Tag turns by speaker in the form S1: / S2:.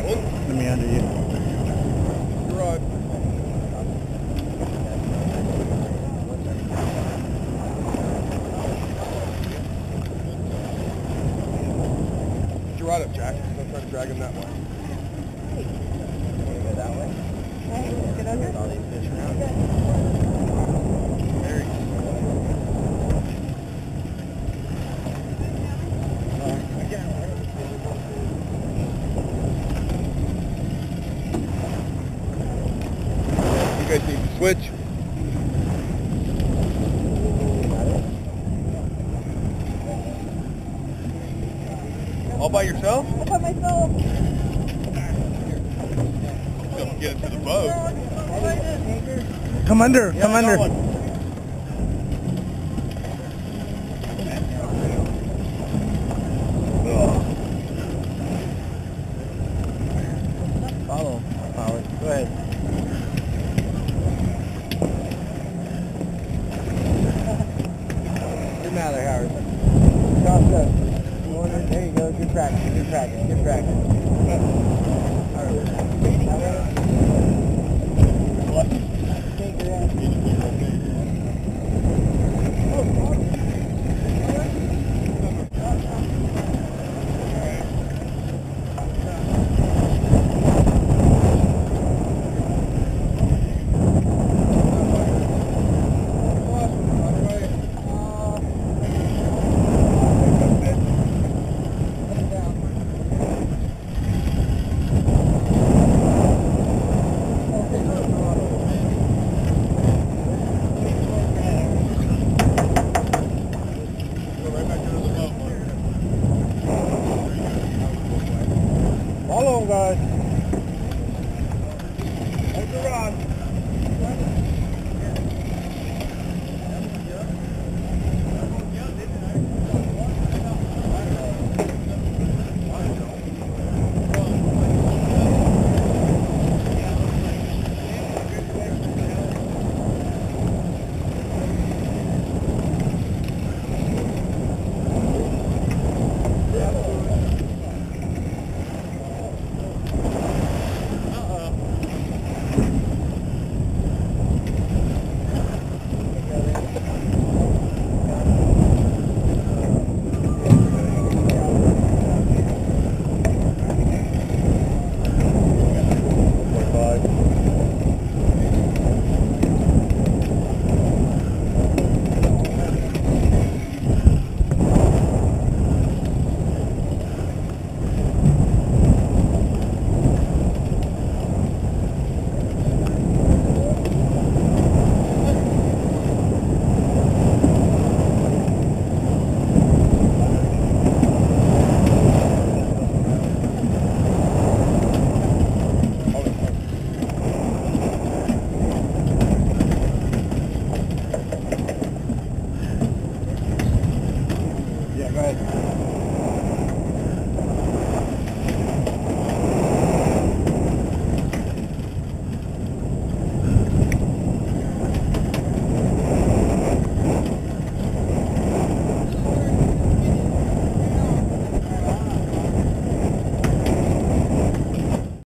S1: Let me under you.
S2: You're on. Get your rod up, Jack. Don't try to drag him that way.
S3: Go that way.
S4: Get under.
S3: All these fish around.
S2: There you go. You guys need to switch. All by yourself?
S4: All by myself.
S2: Don't get into the boat.
S1: Come under.
S2: Yeah,
S1: Come
S2: I got
S1: under.
S2: one.
S3: Follow. Follow. Go ahead. Get him out of there, Howard. Cross up. There you go. Good practice. Good practice. Good practice. All
S2: Follow him, guys. Take the rod.